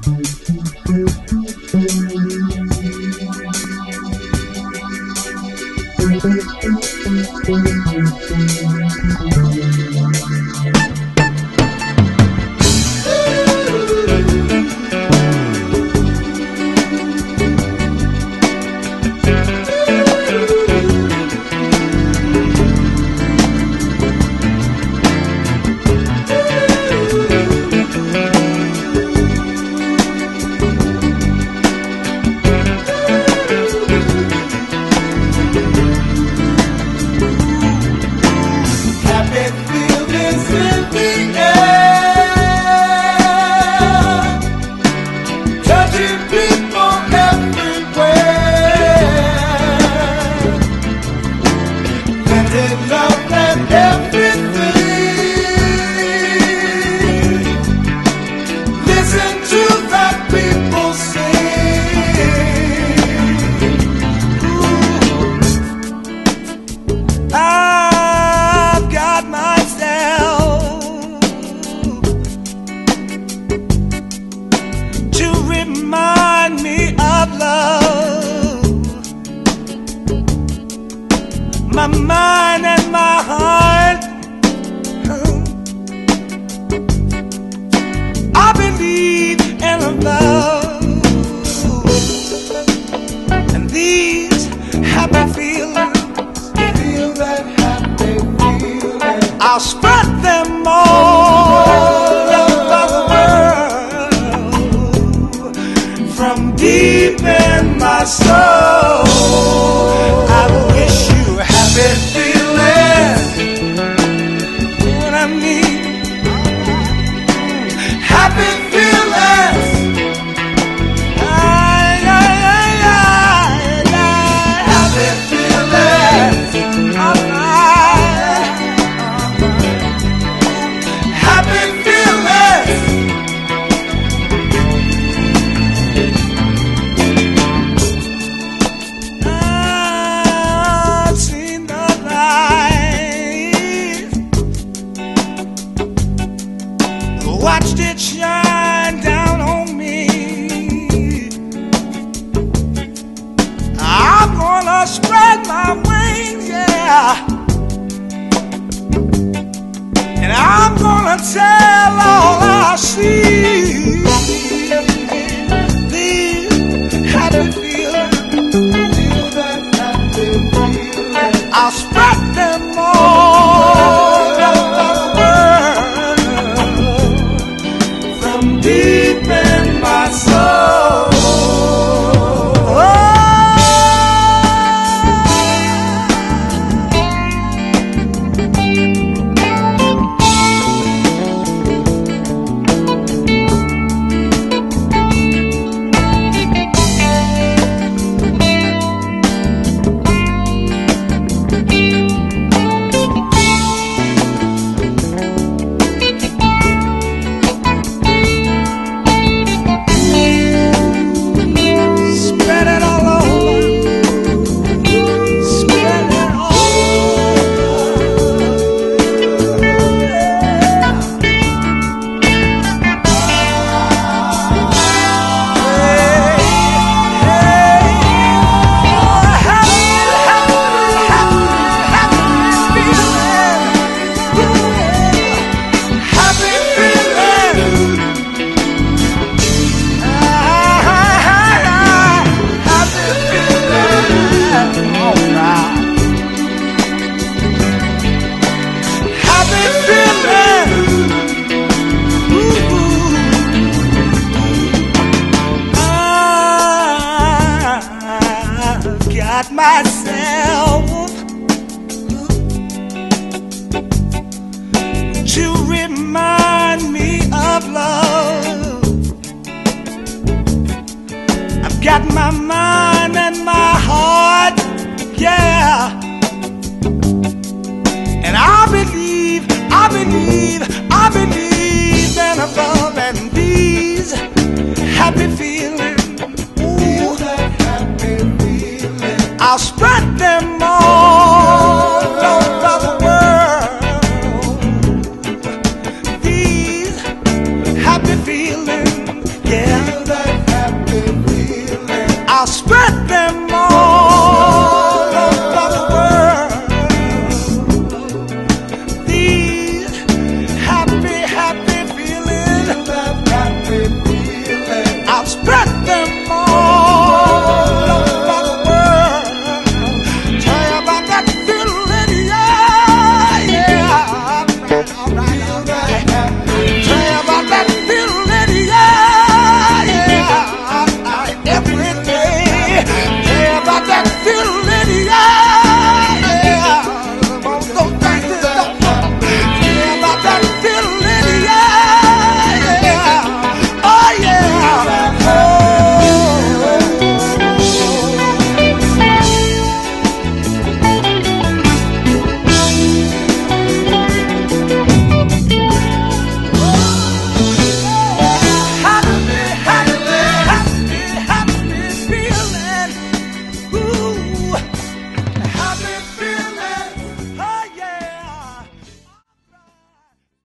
My mind and my heart, I believe in love, and these happy feelings, feel that happy feeling, I'll spread them all over the world, from deep in my soul. I wish you happy feelings, what I mean, happy feelings, happy feelings, alright, happy feelings. I've seen the light, watched it shine down on me. I'm gonna spread my wings, yeah, and I'm gonna tell all I see. These happy feelings, I'll spread them all over the world, from deep in my soul. Got myself